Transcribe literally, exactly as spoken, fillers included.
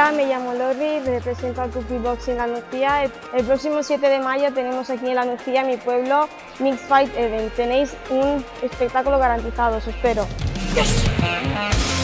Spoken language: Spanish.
Hola, me llamo Lorri, represento al Club Beatboxing La Nucía. El, el próximo siete de mayo tenemos aquí en La Nucía, mi pueblo, Mixed Fight Event. Tenéis un espectáculo garantizado, os espero. Yes.